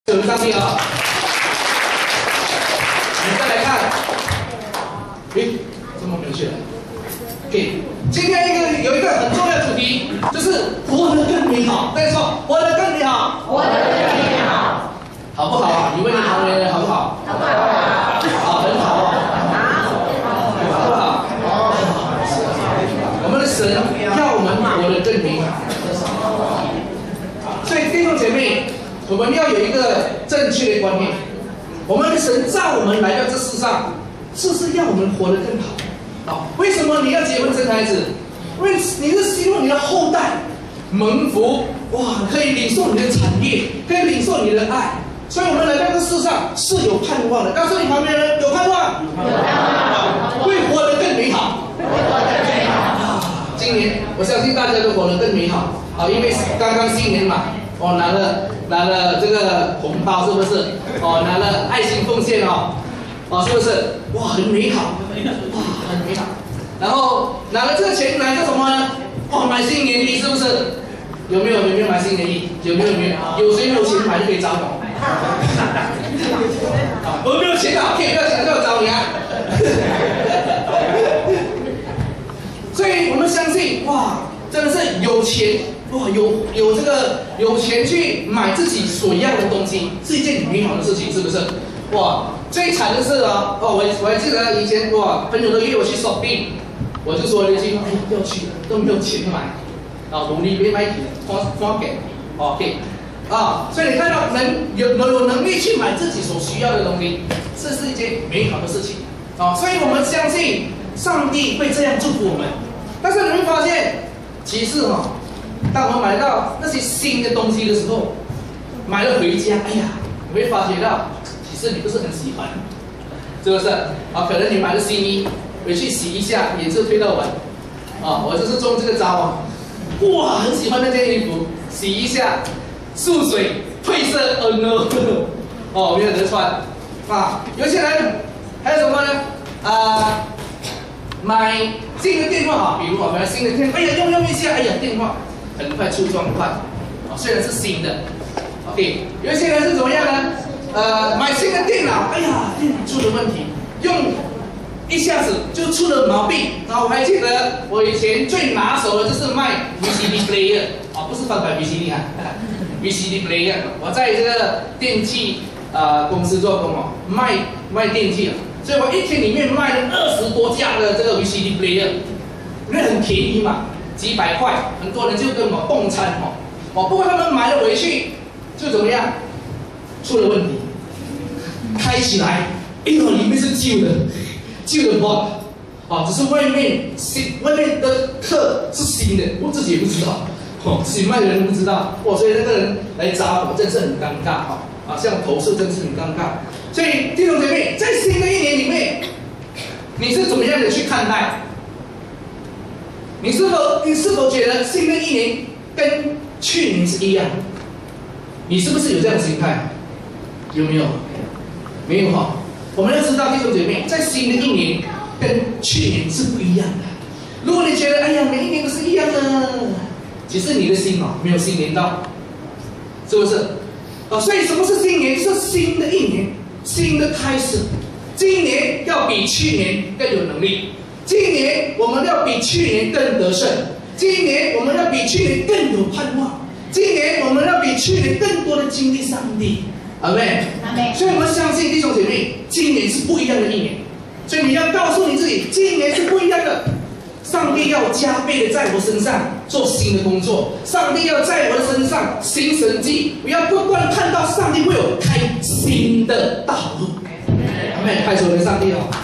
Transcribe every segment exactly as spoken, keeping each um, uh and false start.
我们上帝啊，我们再来看，诶，怎么没有去了 ？OK， 今天一个有一个很重要的主题，就是活得更美好。再说，活得更美好， 活得更美好， 好不好啊？你问你旁边人好不好？ 好不好？ 好，很好哦。好不好？我们的神要我们活得更美好。所以弟兄姐妹，我们要有一个正确的观念。我们的神造我们来到这世上，就是要我们活得更好。好，为什么你要结婚生孩子？因为你是希望你的后代蒙福，哇，可以领受你的产业，可以领受你的爱。所以我们来到这世上是有盼望的。告诉你旁边人，有盼望， 有盼望， 会活得更美好， 会活得更美好。 今年我相信大家都活得更美好啊，因为刚刚新年嘛，哦，拿了拿了这个红包是不是？哦，拿了爱心奉献哦，哦，是不是？哇，很美好，哇，很美好。然后拿了这个钱来做什么呢？哇，买新年历是不是？有没有有没有买新年历？有没有有没有？有谁没有钱买就可以找我。我没有钱啊，可以不要钱就要找你啊。所以我们相信，哇，真的是有钱，哇，有有这个有钱去买自己所要的东西，是一件很美好的事情，是不是？哇，最惨的是啊，哦，我我还记得以前哇，朋友都约我去 shopping， 我就说了一句，哎，不要去了，都没有钱买，啊，努力别买起，花花给 ，OK。啊，所以你看到能有有能力去买自己所需要的东西，这是一件美好的事情啊。所以我们相信上帝会这样祝福我们。但是你会发现，其实哈、哦，当我们买到那些新的东西的时候，买了回家，哎呀，你会发觉到，其实你不是很喜欢，是不是？啊，可能你买了新衣，回去洗一下，也是推到完。啊，我就是中这个招啊，哇，很喜欢那件衣服，洗一下。速水褪色 ，Oh no！ 哦，没有得穿啊。有些人还有什么呢？啊，买新的电话啊，比如我买了新的电话，哎呀，用用一下，哎呀，电话很快出状况啊，虽然是新的 ，OK。有一些人是怎么样呢？呃，买新的电脑，哎呀，电脑出了问题，用一下子就出了毛病。然后我还记得我以前最拿手的就是卖 V C D player 啊，不是翻版 V C D 啊。V C D player， 我在这个电器呃公司做工哦，卖卖电器啊，所以我一天里面卖了二十多架的这个 V C D player， 因为很便宜嘛，几百块，很多人就跟我共餐哦，哦，不过他们买了回去就怎么样，出了问题，开起来，哎呦，里面是旧的，旧的 box， 啊，只是外面新外面的壳是新的，我自己也不知道。哦，自己卖的人不知道，哇，所以那个人来找我，真是很尴尬哈、哦！啊，向我投诉真是很尴尬。所以弟兄姐妹，在新的一年里面，你是怎么样的去看待？你是否你是否觉得新的一年跟去年是一样？你是不是有这样的心态？有没有？没有哈、哦。我们要知道，弟兄姐妹，在新的一年跟去年是不一样的。如果你觉得哎呀，每一年都是一样的。其实你的心啊，没有新年到，是不是？啊，所以什么是新年？是新的一年，新的开始。今年要比去年更有能力，今年我们要比去年更得胜，今年我们要比去年更有盼望，今年我们要比去年更多的经历上帝。阿们， 阿们。 所以我们相信弟兄姐妹，今年是不一样的一年。所以你要告诉你自己，今年是不一样的。上帝要加倍的在我身上做新的工作，上帝要在我的身上行神迹，我要不断看到上帝为我开新的道路。阿们，拍手给上帝哦！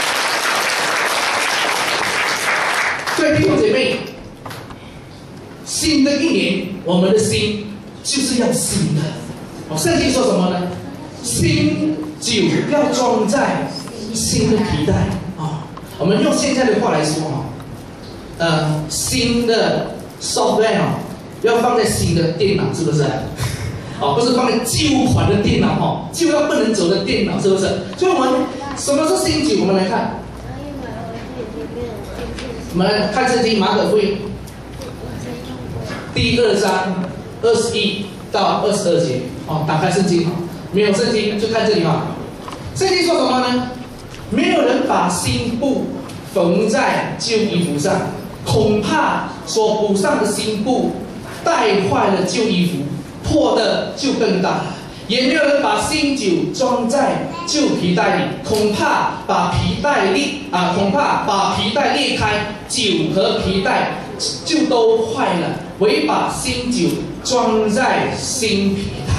所以弟兄姐妹，新的一年，我们的心就是要新的。哦，圣经说什么呢？新酒要装在新的皮带啊、哦。我们用现在的话来说啊。呃，新的 software 哦，要放在新的电脑，是不是？哦，不是放在旧款的电脑哦，旧到不能走的电脑，是不是？所以我们什么是新酒？我们来看，我们来看圣经马可福音第二章二十一到二十二节。哦，打开圣经。 没有圣经就看这里嘛。圣经说什么呢？没有人把新布缝在旧衣服上，恐怕所补上的新布带坏了旧衣服，破的就更大了。也没有人把新酒装在旧皮袋里，恐怕把皮带裂啊，恐怕把皮带裂开，酒和皮带就都坏了。唯把新酒装在新皮袋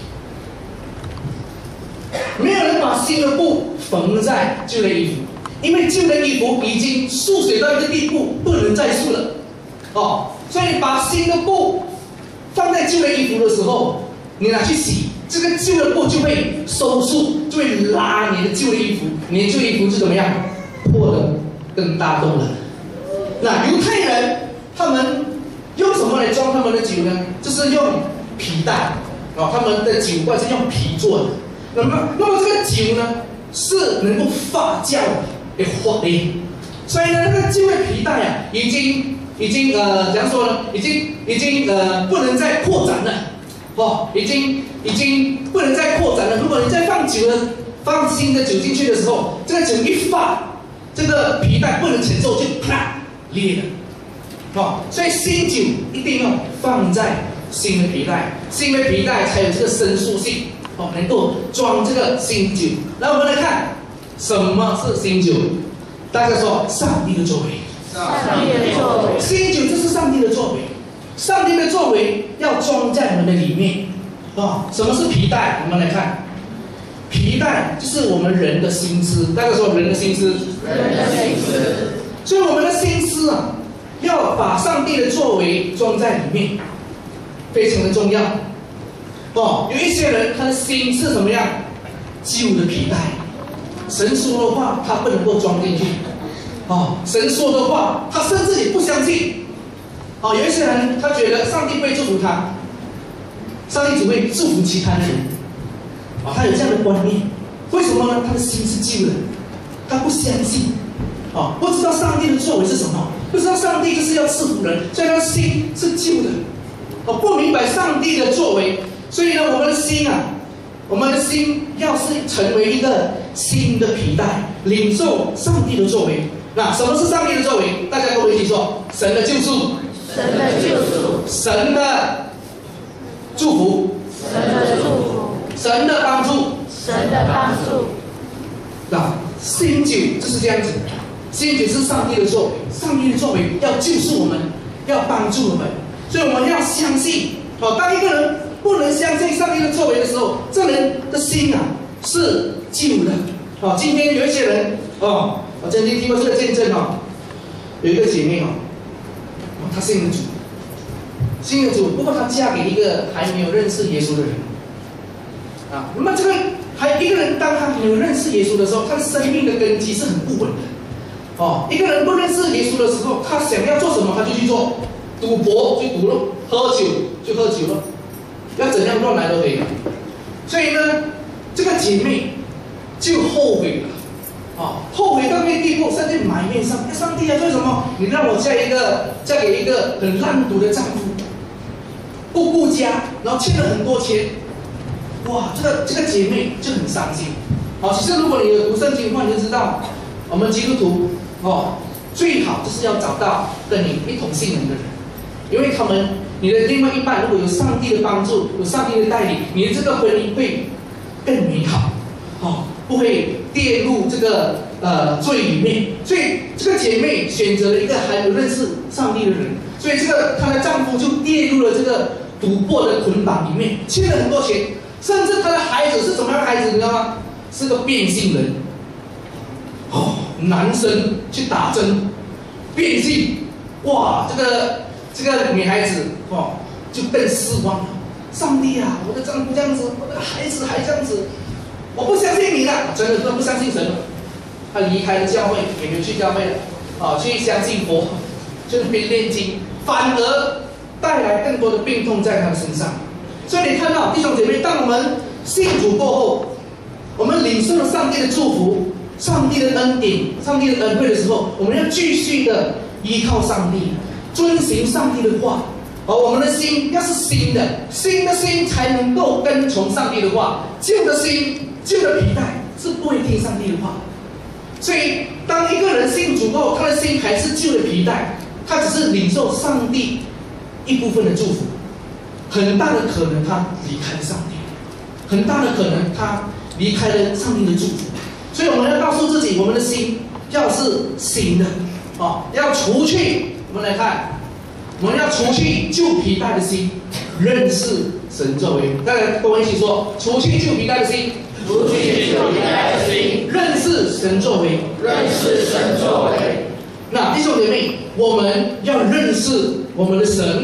里。没有人把新的布缝在旧的衣服，因为旧的衣服已经缩水到一个地步，不能再缩了。哦，所以把新的布放在旧的衣服的时候，你拿去洗。这个旧的布就会收束，就会拉你的旧的衣服，你的旧衣服就怎么样，破的更大洞了。那犹太人他们用什么来装他们的酒呢？就是用皮带哦，他们的酒罐是用皮做的。那么，那么这个酒呢是能够发酵的，发的。所以呢，那个旧的皮带啊，已经已经呃怎样说呢？已经已经呃不能再扩展了。哦，已经已经不能再扩展了。如果你再放酒的放新的酒进去的时候，这个酒一发，这个皮带不能承受，就啪裂了。哦，所以新酒一定要放在新的皮带，新的皮带才有这个伸缩性，哦，能够装这个新酒。那我们来看什么是新酒？大家说，上帝的作为。 上帝的作为。 新酒就是上帝的作为。上帝的作为要装在我们的里面啊、哦！什么是皮带？我们来看，皮带就是我们人的心思。大家说人的心思， 人的心思。 所以我们的心思啊，要把上帝的作为装在里面，非常的重要。哦，有一些人他的心是什么样？旧的皮带，神说的话他不能够装进去。哦，神说的话他甚至也不相信。哦，有一些人他觉得上帝不会祝福他，上帝只会祝福其他的人。啊、哦，他有这样的观念，为什么呢？他的心是旧的，他不相信，啊、哦，不知道上帝的作为是什么，不知道上帝就是要赐福人，所以他的心是旧的，哦，不明白上帝的作为，所以呢，我们的心啊，我们的心要是成为一个新的皮带，领受上帝的作为。那什么是上帝的作为？大家跟我一起说：神的救赎。 神的救赎， 神的祝福， 神的祝福， 神的帮助， 神的帮助。 那新酒就是这样子，新酒是上帝的作为，上帝的作为要救赎我们，要帮助我们，所以我们要相信。哦，当一个人不能相信上帝的作为的时候，这人的心啊是旧的。哦，今天有一些人哦，我曾经听过这个见证哦，有一个姐妹哦。她信了主，信了主，不过她嫁给一个还没有认识耶稣的人，啊，那么这个还一个人，当他没有认识耶稣的时候，他的生命的根基是很不稳的，哦，一个人不认识耶稣的时候，他想要做什么他就去做，赌博就赌了，喝酒就喝酒了，要怎样乱来都可以，所以呢，这个姐妹就后悔了。哦，后悔到那个地步，甚至埋怨上，上帝啊，为什么你让我嫁一个嫁给一个很烂赌的丈夫，不顾家，然后欠了很多钱，哇，这个这个姐妹就很伤心。好、哦，其实如果你有读圣经的话，你就知道，我们基督徒哦，最好就是要找到跟你一同信任的人，因为他们你的另外一半如果有上帝的帮助，有上帝的带领，你的这个婚姻会更美好，哦。不会跌入这个呃罪里面，所以这个姐妹选择了一个还没有认识上帝的人，所以这个她的丈夫就跌入了这个赌博的捆绑里面，欠了很多钱，甚至她的孩子是怎么样的孩子，你知道吗？是个变性人，哦，男生去打针，变性，哇，这个这个女孩子哦就更失望了。上帝啊，我的丈夫这样子，我的孩子还这样子。我不相信你了，真的不相信神了。他离开了教会，也没有去教会了，啊，去相信佛，去那边念经，反而带来更多的病痛在他的身上。所以你看到弟兄姐妹，当我们信主过后，我们领受了上帝的祝福、上帝的恩典、上帝的恩惠的时候，我们要继续的依靠上帝，遵行上帝的话， 而我们的心要是新的，新的心才能够跟从上帝的话。旧的心、旧的皮带是不会听上帝的话。所以，当一个人信主后，他的心还是旧的皮带，他只是领受上帝一部分的祝福，很大的可能他离开了上帝，很大的可能他离开了上帝的祝福。所以，我们要告诉自己，我们的心要是新的，哦，要除去。我们来看，我们要除去旧皮带的心，认识神作为。大家跟我一起说：除去旧皮带的心。 除去旧皮带的心， 认识神作为， 认识神作为。 那弟兄姐妹，我们要认识我们的神，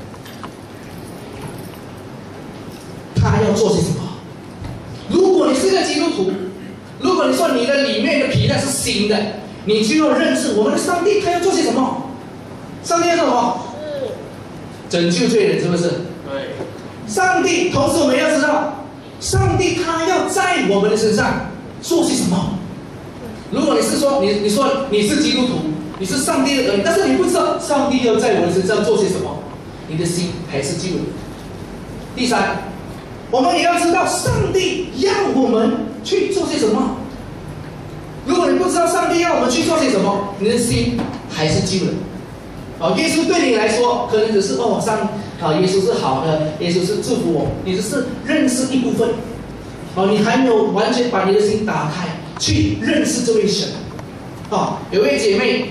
他要做些什么？如果你是个基督徒，如果你说你的里面的皮带是新的，你就要认识我们的上帝，他要做些什么？上帝要做什么？拯救罪人，是不是？ 对。 上帝，同时我们要知道。上帝他要在我们的身上做些什么？如果你是说你你说你是基督徒，你是上帝的儿女，但是你不知道上帝要在我的身上做些什么，你的心还是旧的。第三，我们也要知道上帝要我们去做些什么。如果你不知道上帝要我们去做些什么，你的心还是旧的。哦，耶稣对你来说，可能只是哦上。啊，耶稣是好的，耶稣是祝福我，你只是认识一部分，哦，你还没有完全把你的心打开，去认识这位神。啊，有位姐妹，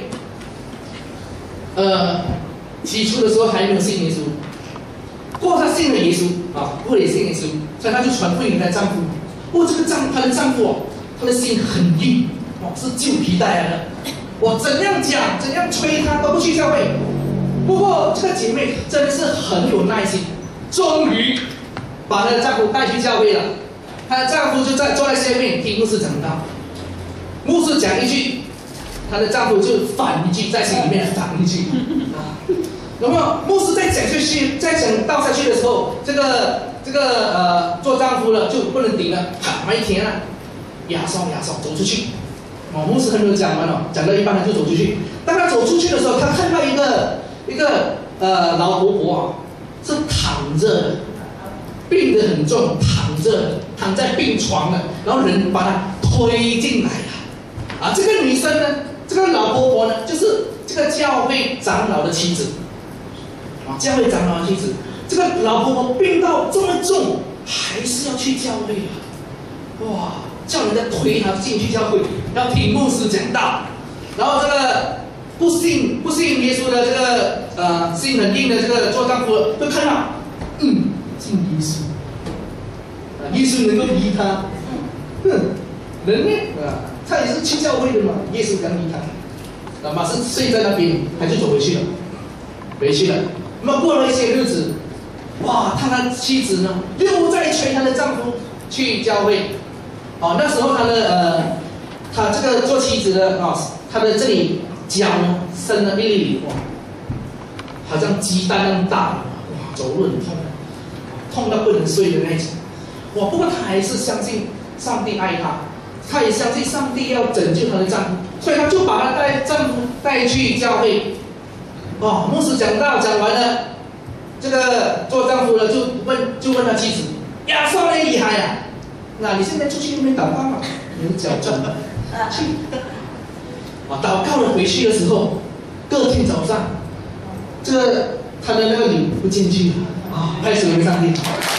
呃，起初的时候还没有信耶稣，过后她信了耶稣，啊，为了信耶稣，所以她就传福音给她丈夫。哇，这个丈她的丈夫哦，他的心很硬，哦，是旧皮带来的，我怎样讲，怎样催她都不去教会。不过这个姐妹真的是很有耐心，终于把她的丈夫带去教会了。她的丈夫就在坐在下面听牧师讲道，牧师讲一句，她的丈夫就反一句，在心里面反一句。那么牧师在讲下去，在讲道下去的时候，这个这个呃做丈夫了就不能顶了，啪，没停了，牙刷牙刷走出去。哦，牧师还没有讲完哦，讲到一半他就走出去。当他走出去的时候，他看到一个。一个呃老婆婆啊，是躺着的，病得很重，躺着躺在病床了，然后人把她推进来了。啊，这个女生呢，这个老婆婆呢，就是这个教会长老的妻子。啊，教会长老的妻子，这个老婆婆病到这么重，还是要去教会啊！哇，叫人家推她进去教会，要听牧师讲道，然后这个。不信不信耶稣的这个呃心很硬的这个做丈夫的，就看到，嗯，信耶稣，啊，耶稣能够医他，哼，人呢啊，他也是去教会的嘛，耶稣刚医他，啊，马上睡在那边，他就走回去了，回去了。那么过了一些日子，哇，他的妻子呢又在催他的丈夫去教会，哦，那时候他的呃，他这个做妻子的啊，他的这里。脚呢生了一粒粒，哇，好像鸡蛋那么大，哇，走路很痛，痛到不能睡的那种，哇！不过她还是相信上帝爱她，她也相信上帝要拯救她的丈夫，所以她就把她带丈夫带去教会。哦，牧师讲道讲完了，这个做丈夫的就问就问他妻子：“呀，少年厉害呀，那你现在出去那边祷告嘛？你的脚转了，去。”啊，祷告了回去的时候，隔天早上，这个他的那个女不进去了啊，拍手给上帝。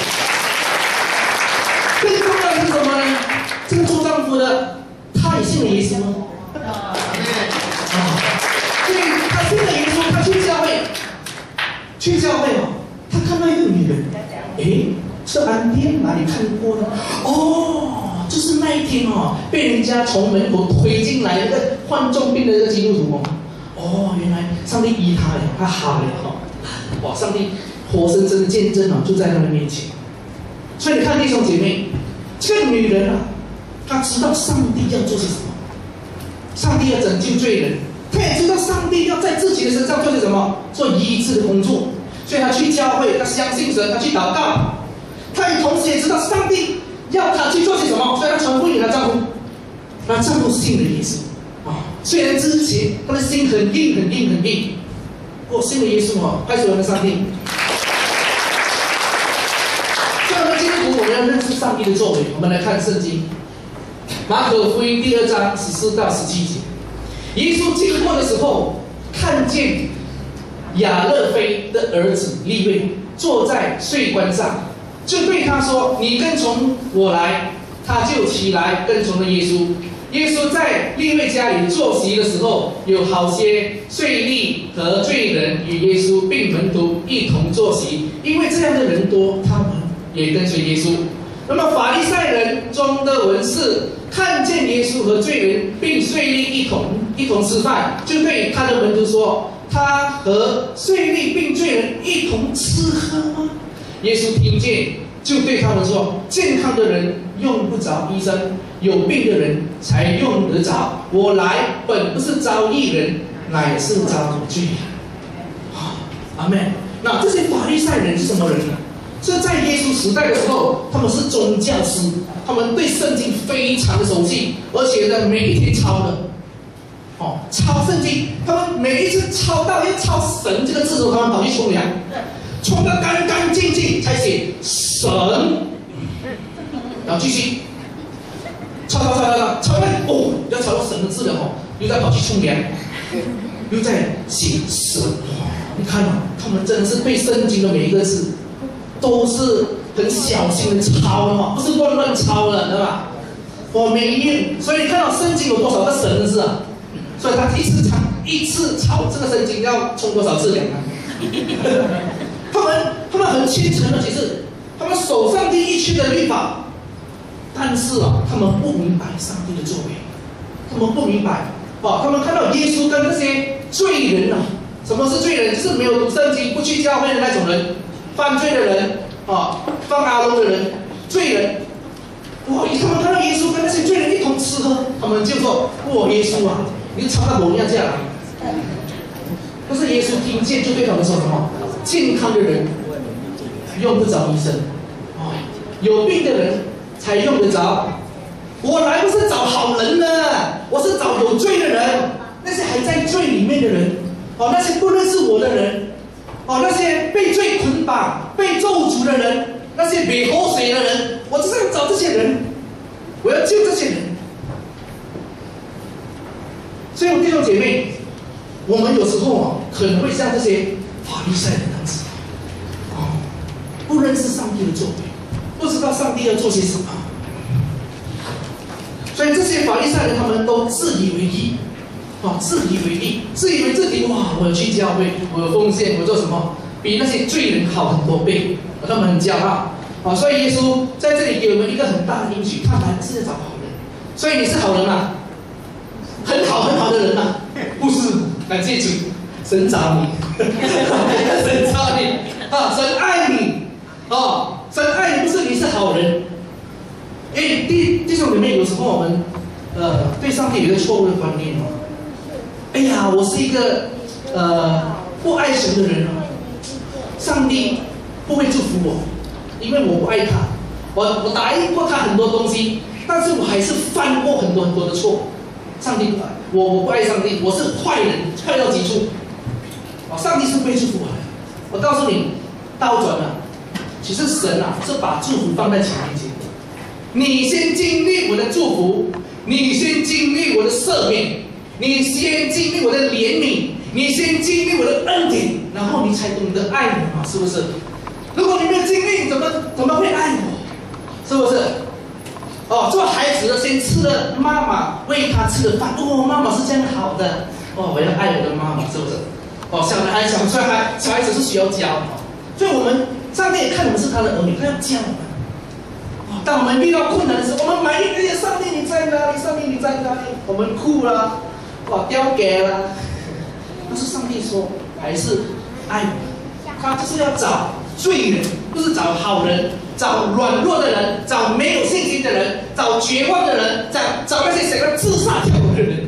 更重要的是什么呢？这个做丈夫的，他也信了耶稣吗？啊，所以他信了耶稣，他去教会，去教会哦，他看到一个女人，诶，这安迪哪里看过呢？哦。就是那一天哦，被人家从门口推进来那个患重病的这个基督徒哦，哦，原来上帝医他了，他好了哈，哇，上帝活生生的见证哦，就在他的面前。所以你看弟兄姐妹，这个女人啊，她知道上帝要做些什么，上帝要拯救罪人，她也知道上帝要在自己的身上做些什么，做医治的工作，所以她去教会，她相信神，她去祷告，她也同时也知道上帝。要她去做些什么？所以她传福音给她丈夫，她丈夫信了耶稣啊。虽然之前她的心很硬、很硬、很硬，不过信了耶稣啊，拍手我们上帝。 上帝的作为。我们来看圣经，马可福音第二章十四到十七节，耶稣经过的时候，看见亚勒菲的儿子利未坐在税关上，就对他说：“你跟从我来。”他就起来跟从了耶稣。耶稣在利未家里坐席的时候，有好些税吏和罪人与耶稣并门徒一同坐席，因为这样的人多，他们也跟随耶稣。那么法利赛人中的文士看见耶稣和罪人并税吏一同一同吃饭，就对他的门徒说：“他和税吏并罪人一同吃喝吗？”耶稣听见，就对他们说：“健康的人用不着医生，有病的人才用得着。我来本不是招义人，乃是招罪人。”阿们。那这些法利赛人是什么人呢？是在耶稣时代的时候，他们是宗教师，他们对圣经非常的熟悉，而且呢，每一天抄的，哦，抄圣经，他们每一次抄到要抄神这个字的时候，他们跑去冲凉，冲得干干净净才写神，然后继续抄抄抄抄抄，抄到哦，要抄到神的字了哦，又再跑去冲凉，又在写神。你看啊，他们真的是对圣经的每一个字都是很小心的抄的嘛，不是乱乱抄的，知道吧？我每一页，所以你看到圣经有多少个神的字啊？所以他一次抄一次抄这个圣经要冲多少次凉啊？他们他们很虔诚的，其实他们守上帝一切的律法，但是啊，他们不明白上帝的作为，他们不明白哦，他们看到耶稣跟那些罪人啊。什么是罪人？就是没有读圣经、不去教会的那种人，犯罪的人啊，放阿龙的人，罪人。哇！他们看到耶稣跟那些罪人一同吃喝，他们就说：“哇，耶稣啊，你抄到某样这样来。”但是耶稣听见，就对他们说什么：“健康的人用不着医生，啊，有病的人才用得着。我来不是找好人呢，我是找有罪的人，那些还在罪里面的人。”哦，那些不认识我的人，哦，那些被罪捆绑、被咒诅的人，那些没口水的人，我就是要找这些人，我要救这些人。所以，弟兄姐妹，我们有时候啊，可能会像这些法利赛人那样子，哦，不认识上帝的作为，不知道上帝要做些什么，所以这些法利赛人他们都自以为义。哦，自以为义，自以为自己哇，我有去教会，我有奉献，我做什么，比那些罪人好很多倍，他们很骄傲。哦，所以耶稣在这里给我们一个很大的应许，他来是要找好人。所以你是好人吗？很好很好的人吗？不是，感谢主，神找你，神找你啊，神爱你，哦，神爱你不是你是好人。哎，弟弟兄姊妹，有时候我们呃对上帝有一个错误的观念哦。哎呀，我是一个呃不爱神的人啊，上帝不会祝福我，因为我不爱他。我我答应过他很多东西，但是我还是犯过很多很多的错。上帝不爱我，我不爱上帝，我是坏人，坏到极处。哦，上帝是不会祝福我的。我告诉你，倒转了，其实神啊是把祝福放在前面前。你先经历我的祝福，你先经历我的赦免。你先经历我的怜悯，你先经历我的恩典，然后你才懂得爱我嘛，是不是？如果你没有经历，怎么怎么会爱我？是不是？哦，做孩子的先吃了妈妈喂他吃的饭，哦，妈妈是这样好的，哦，我要爱我的妈妈，是不是？哦，小孩小小孩小孩子是需要教，所以我们上帝也看我们是他的儿女，他要教我们。哦，当我们遇到困难的时候，我们埋怨：“哎呀，上帝你在哪里？上帝你在哪里？”我们哭了。哇，丢给了，但是上帝说还是爱我，他就是要找罪人，不是找好人，找软弱的人，找没有信心的人，找绝望的人，找找那些想要自杀跳楼的人。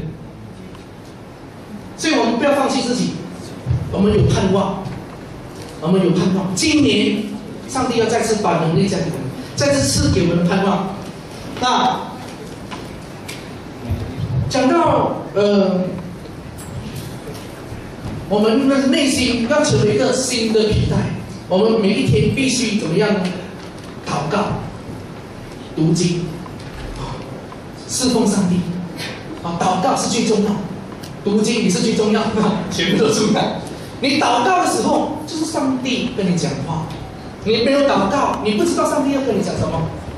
所以我们不要放弃自己，我们有盼望，我们有盼望。今年上帝要再次把能力加给我们，再次赐给我们盼望。那讲到呃，我们的内心要成为一个新的皮带，我们每一天必须怎么样呢？祷告， 读经，侍奉上帝，啊，祷告是最重要，读经也是最重要，全部都重要。你祷告的时候，就是上帝跟你讲话。你没有祷告，你不知道上帝要跟你讲什么。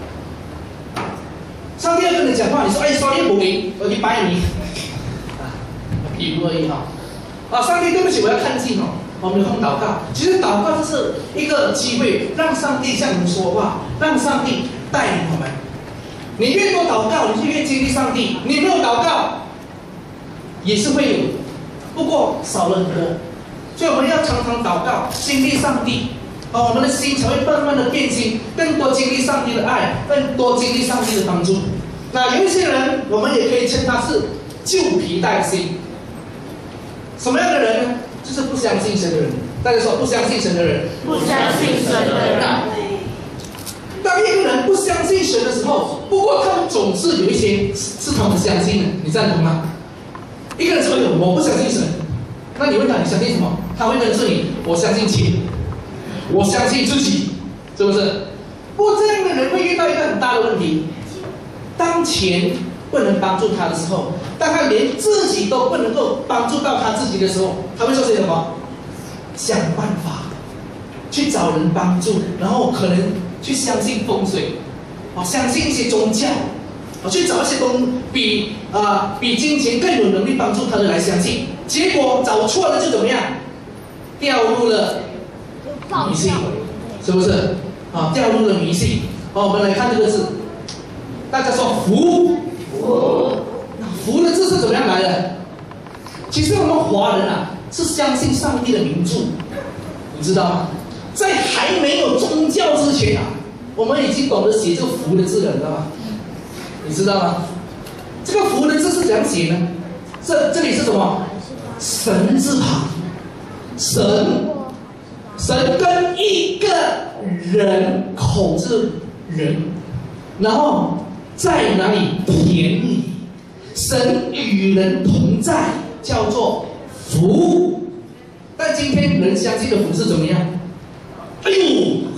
上帝要跟你讲话，你说哎，所以不给，我去拜你，啊，比如而已哈。啊，上帝对不起，我要看近哦。我们有空祷告，其实祷告就是一个机会，让上帝向我们说话，让上帝带领我们。你越多祷告，你就越经历上帝。你没有祷告，也是会有，不过少了很多。所以我们要常常祷告，经历上帝，啊，我们的心才会慢慢的变新，更多经历上帝的爱，更多经历上帝的帮助。那有一些人，我们也可以称他是旧皮带心。什么样的人呢？就是不相信神的人。大家说不相信神的人， 不相信神的人。 当一个人不相信神的时候，不过他们总是有一些是他们相信的，你赞同吗？一个人说我不相信神，那你问他你相信什么？他会跟着你，我相信钱，我相信自己，是不是？不过这样的人会遇到一个很大的问题，当钱不能帮助他的时候，当他连自己都不能够帮助到他自己的时候，他会做些什么？想办法去找人帮助，然后可能去相信风水，啊，相信一些宗教，啊，去找一些东比啊、呃、比金钱更有能力帮助他的来相信。结果找错了就怎么样？掉入了迷信，是不是？啊，掉入了迷信。好，我们来看这个字，大家说福。 福。 福的字是怎么样来的？其实我们华人啊是相信上帝的名著，你知道吗？在还没有宗教之前啊，我们已经懂得写这个福的字了，你知道吗？你知道吗？这个福的字是怎样写呢？这这里是什么？神字旁，神，神跟一个人口字人，然后在哪里？田里。神与人同在，叫做福。但今天人相信的福是怎么样？哎呦，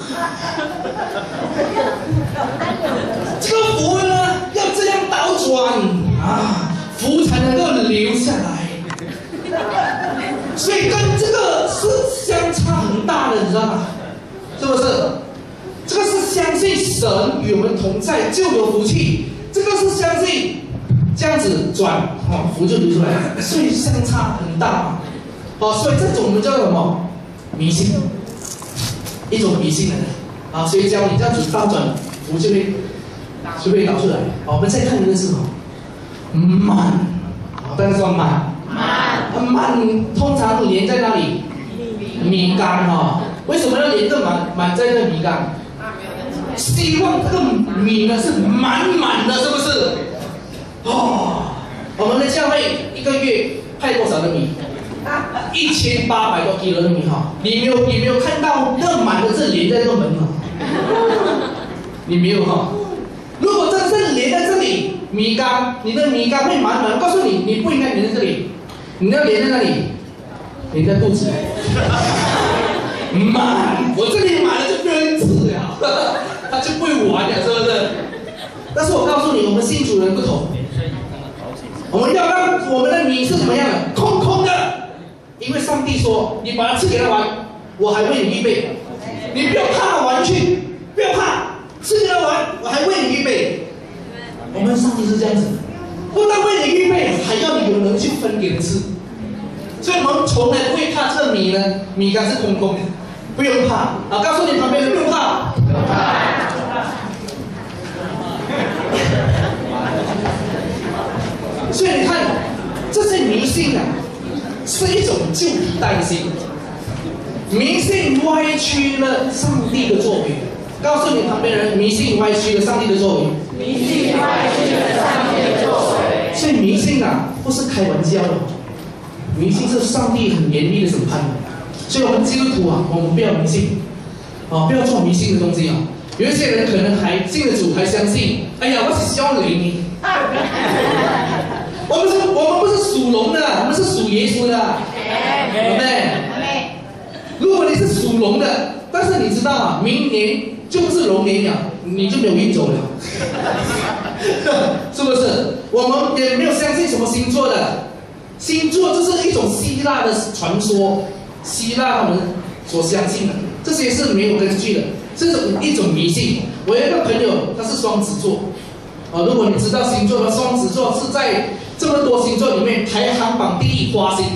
这个福呢要这样倒转啊，福才能够留下来。所以跟这个是相差很大的，你知道吗？是不是？这个是相信神与我们同在就有福气，这个是相信。这样子转，哦，福就流出来了，所以相差很大嘛。哦，所以这种我们叫什么？迷信，一种迷信的人啊。所以教你这样子倒转，福就会就会导出来。好，我们再看一个字哦，满，大家说满，满，满通常连在哪里？米缸哈。为什么要连着满满在那米缸？希望这个米呢是满满的，是不是？哦，我们的教会一个月派多少的米？一千八百多 kg 的米哈。你没有你没有看到那满的是连在这个门哈？你没有哈？如果真正连在这里，米缸，你的米缸会满满。我告诉你，你不应该连在这里，你要连在那里，连在肚子。满，我这里满了就不能吃了，他就不会玩了，是不是？但是我告诉你，我们信主人不同。我们要让我们的米是怎么样的？空空的，因为上帝说：“你把它吃给他玩，我还为你预备。你不要怕玩去，不要怕，吃给他玩，我还为你预备。”我们上帝是这样子，不但为你预备，还要你有能去分给人吃。所以我们从来不会怕这个米呢，米缸是空空的，不用怕啊！告诉你旁边人不用怕，不用怕。所以你看，这些迷信啊，是一种旧皮带心。迷信歪曲了上帝的作为。告诉你旁边人，迷信歪曲了上帝的作为。 迷信歪曲了上帝的作为。 所以迷信啊，不是开玩笑的，迷信是上帝很严厉的审判。所以我们基督徒啊，我们不要迷信，啊，不要做迷信的东西啊。有一些人可能还信了主，还相信，哎呀，我是小灵。我们是，我们不是属龙的，我们是属耶稣的，对不对？如果你是属龙的，但是你知道吗？明年就不是龙年了， 你就没有运走了，是不是？我们也没有相信什么星座的，星座这是一种希腊的传说，希腊他们所相信的，这些是没有根据的，这是一种迷信。我有一个朋友，他是双子座，啊，如果你知道星座的，双子座是在这么多星座里面排行榜第一花心，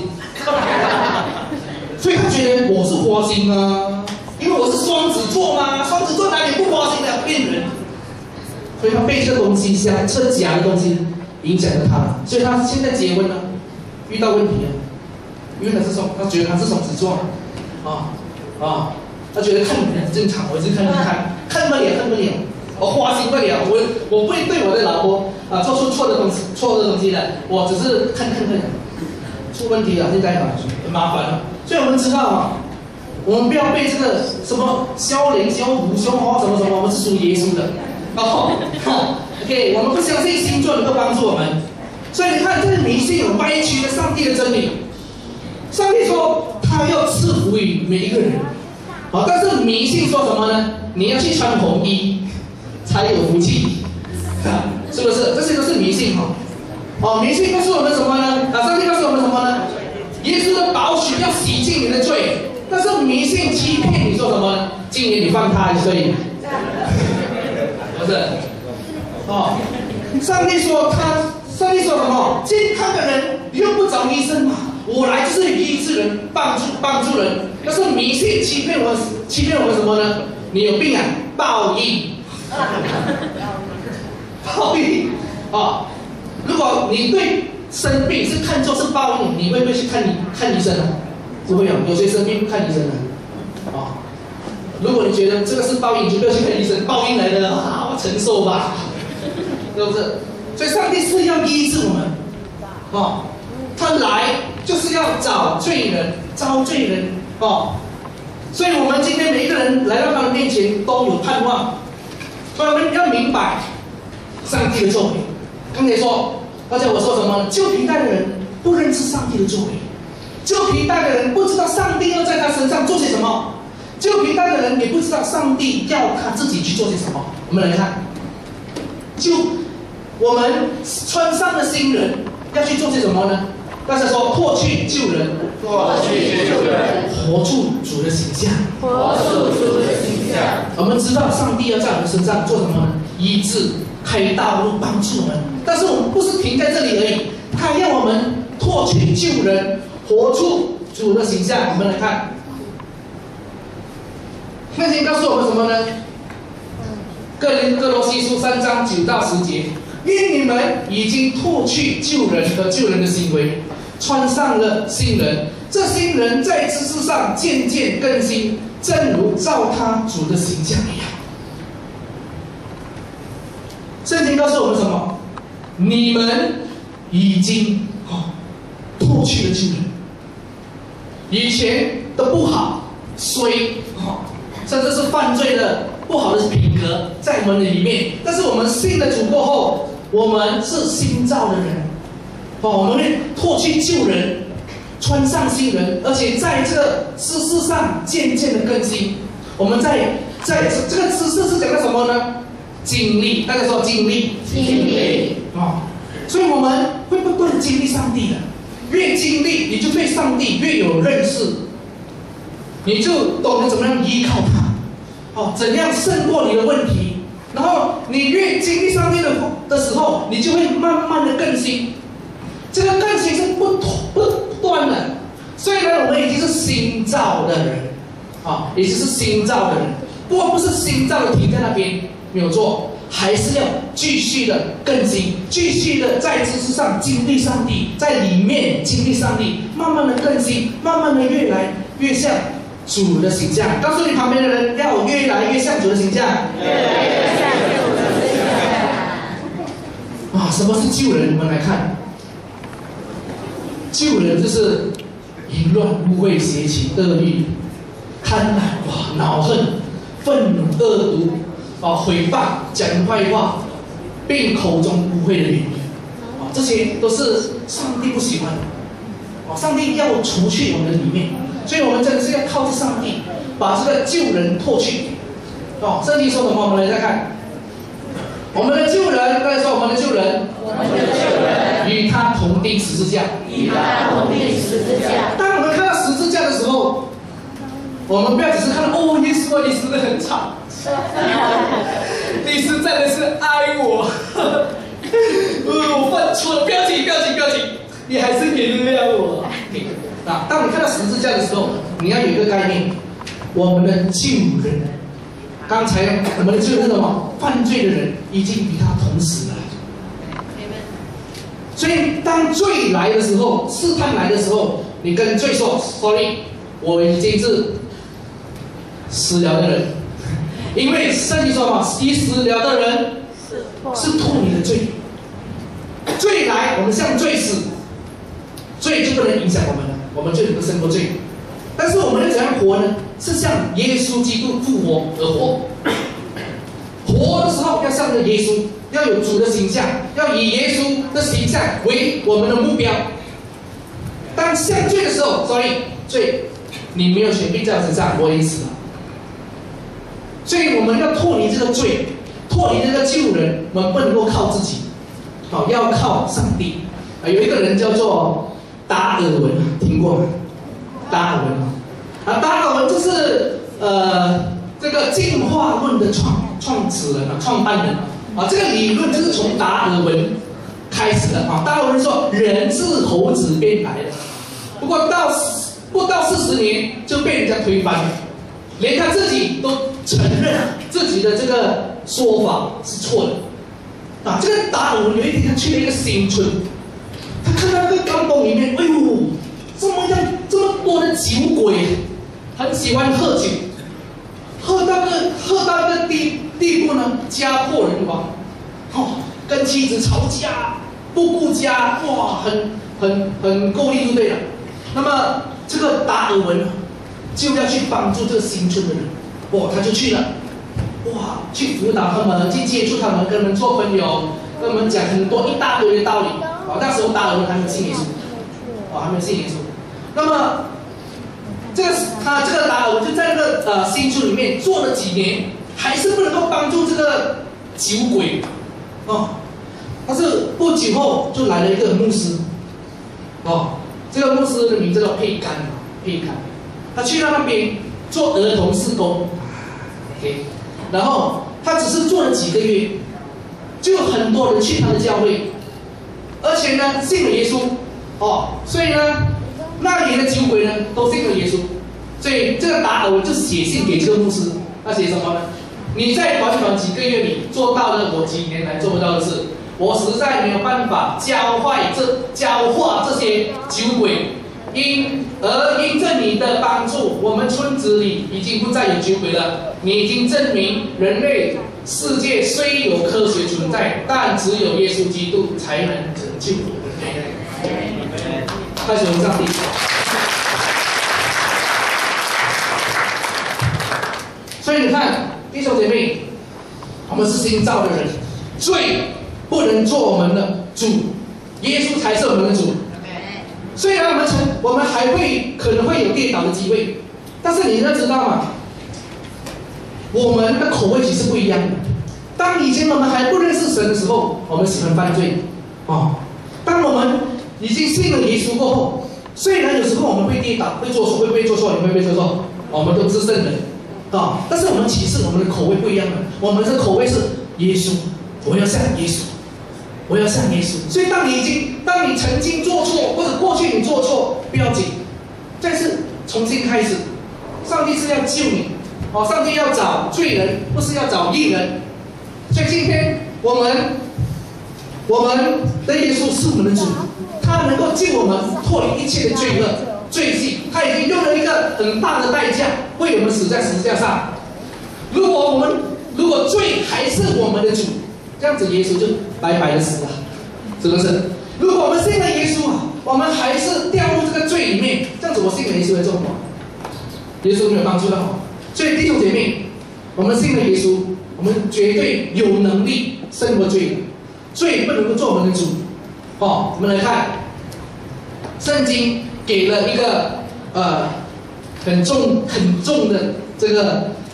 所以他觉得我是花心啊，因为我是双子座嘛，双子座哪里不花心的，骗人。所以他被这个东西像这假的东西影响了他，所以他现在结婚了，遇到问题了，因为他是双，他觉得他是双子座，啊啊，他觉得看你很正常，我一直看看看，看不了看不了，我花心不了，我我不会对我的老婆啊做出错的东西错的东西的，我只是看看看，出问题了，现在很麻烦了，所以我们知道啊。我们不要被这个什么消灵、消福、消花什么什么，我们是属耶稣的。哦，哦 ，OK， 我们不相信星座能够帮助我们，所以你看，这个迷信有歪曲了上帝的真理。上帝说他要赐福于每一个人，好，但是迷信说什么呢？你要去穿红衣才有福气，啊，是不是？这些都是迷信哈。哦，迷信告诉我们什么呢？啊，上帝告诉我们什么呢？耶稣的宝血要洗净你的罪。但是迷信欺骗你说什么呢？今年你放他一岁，不是？哦，上帝说他，上帝说什么？健康的人用不着医生嘛，我来就是医治人，帮助帮助人。但是迷信欺骗我，欺骗我们什么呢？你有病啊，报应，报应啊、哦！如果你对生病是看作是报应，你会不会去看你看医生啊？不会有，有些生病不看医生的，啊、哦，如果你觉得这个是报应，你就不要去看医生，报应来的啊，我承受吧，是不是？所以上帝是要医治我们，哦，他来就是要找罪人，招罪人，哦，所以我们今天每一个人来到他的面前都有盼望，所以我们要明白上帝的作为。刚才说，刚才我说什么？旧皮带的人不认识上帝的作为。旧皮带的人不知道上帝要在他身上做些什么，旧皮带的人也不知道上帝要他自己去做些什么。我们来看，就我们穿上的新人要去做些什么呢？大家说脱去旧人， 脱去旧人， 活出主的形象， 活出主的形象。 我们知道上帝要在我们身上做什么呢？医治、开道路、帮助我们。但是我们不是停在这里而已，他要我们脱去旧人。活出主的形象，我们来看，圣经告诉我们什么呢？哥林哥罗西书三章九到十节，因你们已经脱去旧人和旧人的行为，穿上了新人。这新人在知识上渐渐更新，正如照他主的形象一样。圣经告诉我们什么？你们已经哦脱去了旧人。以前的不好、衰，哦，甚至是犯罪的不好的品格在我们的里面。但是我们信了主过后，我们是新造的人，哦，我们会脱去旧人，穿上新人，而且在这个知识上渐渐的更新。我们在在这个知识是讲的什么呢？经历，大家说经历， 经历， 哦，所以我们会不断经历上帝的。越经历，你就对上帝越有认识，你就懂得怎么样依靠他，哦，怎样胜过你的问题。然后你越经历上帝的的时候，你就会慢慢的更新。这个更新是不不断的。虽然我们已经是新造的人，啊、哦，已经是新造的人，不过不是新造的停在那边没有做。还是要继续的更新，继续的在知识上经历上帝，在里面经历上帝，慢慢的更新，慢慢的越来越像主的形象。告诉你旁边的人，要越来越像主的形象， 越来越像主的形象。 啊，什么是旧人？我们来看，旧人就是淫乱、污秽、邪情、恶欲、贪婪、哇、恼恨、愤怒、恶毒。啊，毁谤、讲坏话，并口中污秽的言语，啊，这些都是上帝不喜欢的。啊，上帝要除去我们的里面，所以我们真的是要靠着上帝，把这个旧人脱去。哦，圣经说什么？我们来再看， 我们的旧人，大家说我们的旧人， 我们的旧人与他同钉十字架， 与他同钉十字架。 当我们看到十字架的时候，我们不要只是看到哦，耶稣啊，你死得很惨，你是真的是爱我，呃，我犯错了，不要紧，不要紧，不要紧，你还是原谅我。啊，当你看到十字架的时候，你要有一个概念，我们的旧人，刚才我们的旧人什么？犯罪的人已经与他同死了。所以当罪来的时候，试探来的时候，你跟罪说 ：“Sorry， 我已经是死了的人。”因为圣经说嘛，已死了的人是脱离了罪。罪来，我们向罪死，罪就不能影响我们了，我们就能够胜过罪。但是我们要怎样活呢？是向耶稣基督复活而活。活的时候要向着耶稣，要有主的形象，要以耶稣的形象为我们的目标。当向罪的时候，所以罪，你没有权柄在我身上，我已经死了。所以我们要脱离这个罪，脱离这个旧人，我们不能够靠自己，好，要靠上帝。啊，有一个人叫做达尔文，听过吗？达尔文啊，达尔文就是呃这个进化论的创创始人啊，创办人啊，这个理论就是从达尔文开始的啊。达尔文说人是猴子变来的，不过到不到四十年就被人家推翻了，连他自己都承认自己的这个说法是错的啊。这个达尔文有一天他去了一个新村，他看到那个钢洞里面，哎呦，这么样这么多的酒鬼，很喜欢喝酒，喝到个喝到个地地步呢，家破人亡，哦，跟妻子吵架，不顾家，哇，很很很够力就对了。那么这个达尔文就要去帮助这个新村的人，哇，他就去了，哇，去辅导他们，去接触他们，跟他们做朋友，跟他们讲很多一大堆的道理。哦，那时候达尔文还没有信耶稣，哦，还没有信耶稣。那么这个他这个达尔文就在这个呃新村里面做了几年，还是不能够帮助这个酒鬼，哦，但是不久后就来了一个牧师，哦，这个牧师的名字叫佩甘，佩甘，他去到那边做儿童事工 ，OK， 然后他只是做了几个月，就有很多人去他的教会，而且呢信了耶稣，哦，所以呢那里的酒鬼呢都信了耶稣，所以这个达尔文就写信给这个牧师，他写什么呢？你在短短几个月里做到了我几年来做不到的事，我实在没有办法教坏这教化这些酒鬼，因而因着你的帮助，我们村子里已经不再有酒鬼了。你已经证明人类世界虽有科学存在，但只有耶稣基督才能拯救人类。开始我们上帝。所以你看，弟兄姐妹，我们是新造的人，罪不能做我们的主，耶稣才是我们的主。虽然我们曾我们还会可能会有跌倒的机会，但是你要知道嘛，我们的口味其实不一样的。当以前我们还不认识神的时候，我们喜欢犯罪，哦。当我们已经信了耶稣过后，虽然有时候我们会跌倒，会做错，会不会做错？你会不会做错？我们都不是圣人，啊、哦！但是我们其实我们的口味不一样的，我们的口味是耶稣，我要像耶稣。我要像耶稣，所以当你已经，当你曾经做错，或者过去你做错，不要紧，再次重新开始。上帝是要救你，哦，上帝要找罪人，不是要找义人。所以今天我们，我们的耶稣是我们的主，他能够救我们脱离一切的罪恶、罪性，他已经用了一个很大的代价为我们死在十字架上。如果我们如果罪还是我们的主，这样子耶稣就白白的死了，是不是？如果我们信了耶稣啊，我们还是掉入这个罪里面，这样子我信了耶稣会做什么？耶稣没有帮助的哦。所以弟兄姐妹，我们信了耶稣，我们绝对有能力胜过罪，罪不能够做我们的主。哦，我们来看，圣经给了一个呃很重很重的这个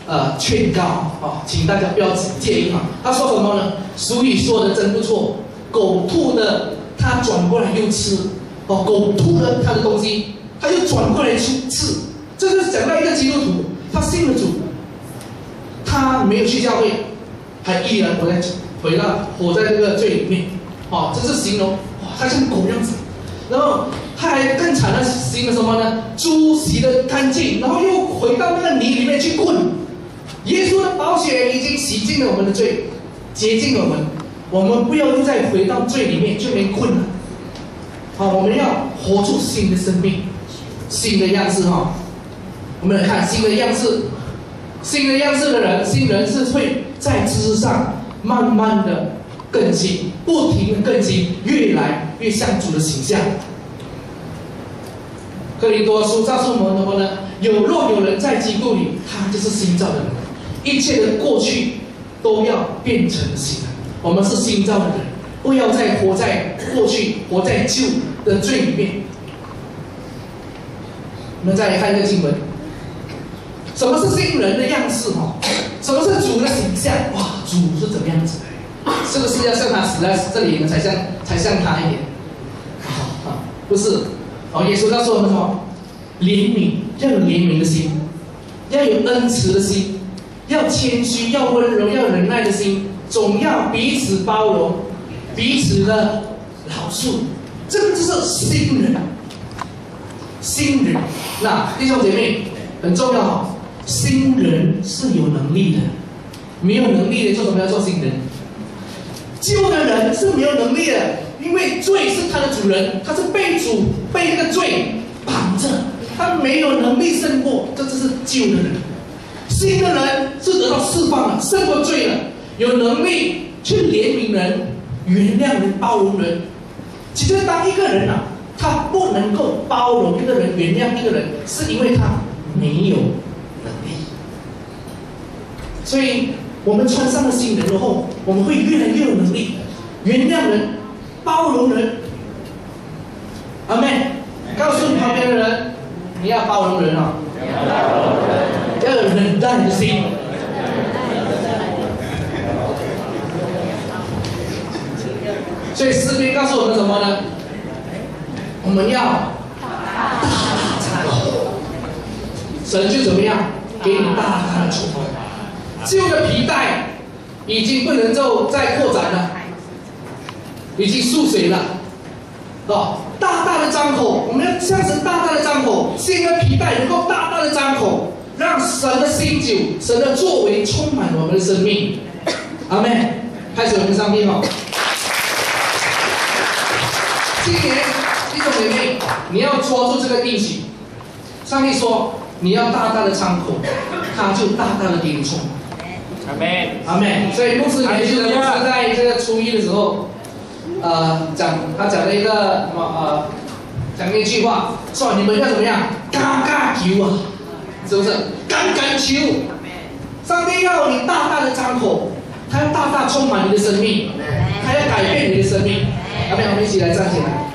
呃劝告啊，请大家不要介意哈。他说什么呢？俗语说的真不错，狗吐的它转过来又吃，哦，狗吐了它的东西，它又转过来去吃。这就是讲到一个基督徒，他信了主，他没有去教会，还依然活在回到活在这个罪里面，哦，这是形容哇，他像狗样子。然后他还更惨的形容什么呢？猪洗得干净，然后又回到那个泥里面去困。耶稣的宝血已经洗净了我们的罪，洁净了我们，我们不要又再回到罪里面去被困了。好，我们要活出新的生命，新的样式哈。我们来看新的样式，新的样式的人，新人是会在知识上慢慢的更新，不停的更新，越来越像主的形象。哥林多书告诉我们什么呢？有若有人在基督里，他就是新造的人，一切的过去都要变成新的。我们是新造的人，不要再活在过去，活在旧的罪里面。我们再来看一个经文，什么是新人的样式？哈，什么是主的形象？哇，主是怎么样子的？是不是要像他死在这里呢，才像才像他一点？啊啊，不是。哦，耶稣告诉我们什么？怜悯，要有怜悯的心，要有恩慈的心，要谦虚，要温柔，要忍耐的心，总要彼此包容，彼此的饶恕。这个就是新人，新人。那弟兄姐妹很重要哈，新人是有能力的，没有能力的做什么要做新人？旧的人是没有能力的。因为罪是他的主人，他是被主被那个罪绑着，他没有能力胜过，这就是旧的人。新的人是得到释放了，胜过罪了，有能力去怜悯人、原谅人、包容人。其实当一个人啊，他不能够包容一个人、原谅一个人，是因为他没有能力。所以我们穿上了新人之后，我们会越来越有能力原谅人、包容人。阿妹，告诉你旁边的人，你要包容人啊，要有忍耐的心。所以诗篇告诉我们什么呢？我们要大大敞口，神就怎么样给你大大的祝福。旧的皮带已经不能够再扩展了，已经缩水了。哦，大大的张口，我们要像神大大的张口，新的皮带能够大大的张口，让神的新酒、神的作为充满我们的生命。阿们，开始我们上面哦。今年弟兄姐妹，你要抓住这个应许。上帝说，你要大大的张口，他就大大的给你充满。阿们，阿们。所以牧师年轻的牧师在这个初一的时候。呃，讲他讲了一个什么呃，讲了一句话，说你们要怎么样？嘎嘎求啊，是不是？敢敢求，上帝要你大大的张口，他要大大充满你的生命，他要改变你的生命。要不要我们一起来站起来？